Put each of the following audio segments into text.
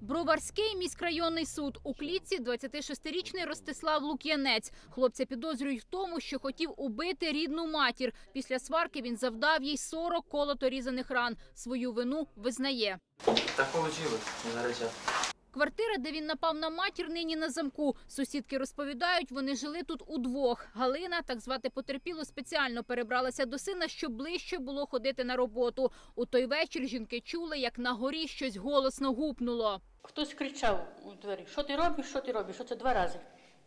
Броварський міськрайонний суд. У клітці 26-річний Ростислав Лук'янець. Хлопця підозрюють в тому, що хотів убити рідну матір. Після сварки він завдав їй 40 колото різаних ран. Свою вину визнає. Так вийшло, не наречав. Квартира, де він напав на матір, нині на замку. Сусідки розповідають, вони жили тут удвох. Галина, так звати потерпілу, спеціально перебралася до сина, щоб ближче було ходити на роботу. У той вечір жінки чули, як на горі щось голосно гупнуло. Хтось кричав у двері: "Що ти робиш, що ти робиш?" Оце 2 рази.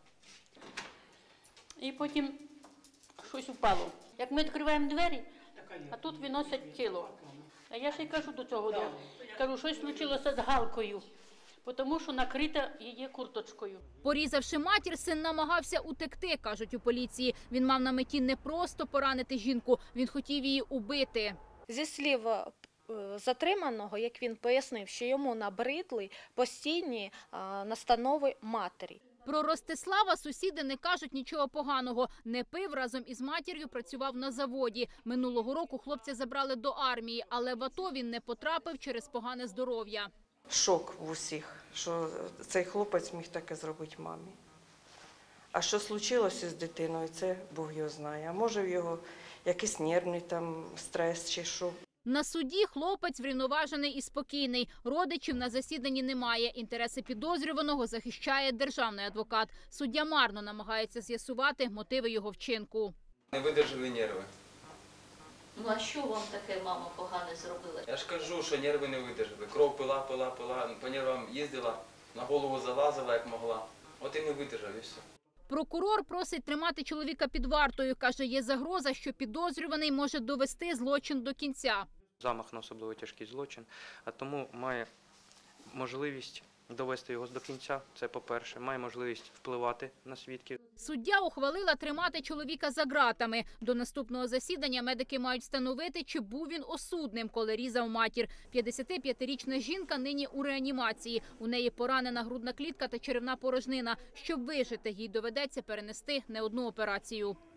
І потім щось упало. Як ми відкриваємо двері, а тут виносять тіло. А я ще й кажу до цього, кажу, щось случилося з Галкою, тому що накрита її курточкою. Порізавши матір, син намагався утекти, кажуть у поліції. Він мав на меті не просто поранити жінку, він хотів її убити. Зі слів затриманого, як він пояснив, що йому набридли постійні настанови матері. Про Ростислава сусіди не кажуть нічого поганого. Не пив, разом із матір'ю працював на заводі. Минулого року хлопця забрали до армії, але в АТО він не потрапив через погане здоров'я. Шок в усіх, що цей хлопець міг таке зробити мамі. А що случилося з дитиною, це Бог його знає. А може в його якийсь нервний там стрес чи що. На суді хлопець врівноважений і спокійний. Родичів на засіданні немає. Інтереси підозрюваного захищає державний адвокат. Суддя марно намагається з'ясувати мотиви його вчинку. Не видержали нерви. Ну а що вам таке мама погане зробила? Я ж кажу, що нерви не видержали. Кров пила, по нервам їздила, на голову залазила як могла. От і не видержав, і все. Прокурор просить тримати чоловіка під вартою. Каже, є загроза, що підозрюваний може довести злочин до кінця. Замах на особливо тяжкий злочин, а тому має можливість довести його до кінця, це по-перше, має можливість впливати на свідків. Суддя ухвалила тримати чоловіка за ґратами. До наступного засідання медики мають встановити, чи був він осудним, коли різав матір. 55-річна жінка нині у реанімації. У неї поранена грудна клітка та черевна порожнина. Щоб вижити, їй доведеться перенести не одну операцію.